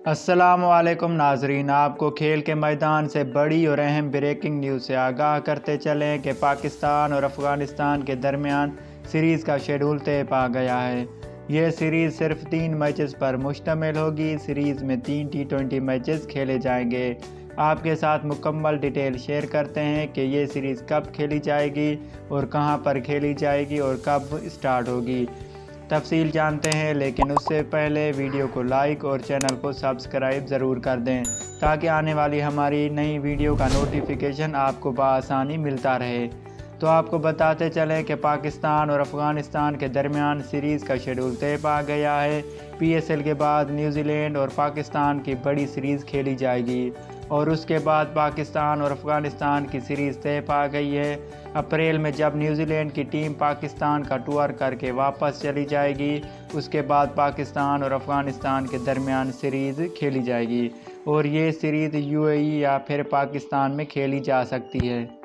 अस्सलामुअलैकुम नाजरीन, आपको खेल के मैदान से बड़ी और अहम ब्रेकिंग न्यूज़ से आगाह करते चलें कि पाकिस्तान और अफ़गानिस्तान के दरमियान सीरीज़ का शेड्यूल तय पा गया है। यह सीरीज़ सिर्फ 3 मैचेस पर मुश्तमिल होगी। सीरीज़ में 3 T20 मैचेस खेले जाएंगे। आपके साथ मुकम्मल डिटेल शेयर करते हैं कि ये सीरीज़ कब खेली जाएगी और कहां पर खेली जाएगी और कब स्टार्ट होगी। तफसील जानते हैं, लेकिन उससे पहले वीडियो को लाइक और चैनल को सब्सक्राइब ज़रूर कर दें ताकि आने वाली हमारी नई वीडियो का नोटिफिकेशन आपको बआसानी मिलता रहे। तो आपको बताते चलें कि पाकिस्तान और अफ़गानिस्तान के दरमियान सीरीज़ का शेड्यूल तय पा गया है। PSL के बाद न्यूजीलैंड और पाकिस्तान की बड़ी सीरीज़ खेली जाएगी और उसके बाद पाकिस्तान और अफ़गानिस्तान की सीरीज़ तय पा गई है। अप्रैल में जब न्यूजीलैंड की टीम पाकिस्तान का टूर करके वापस चली जाएगी, उसके बाद पाकिस्तान और अफ़गानिस्तान के दरमियान सीरीज़ खेली जाएगी और ये सीरीज़ UAE या फिर पाकिस्तान में खेली जा सकती है।